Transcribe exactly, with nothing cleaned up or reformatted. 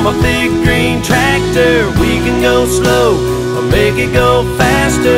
my big green tractor. We can go slow or make it go faster.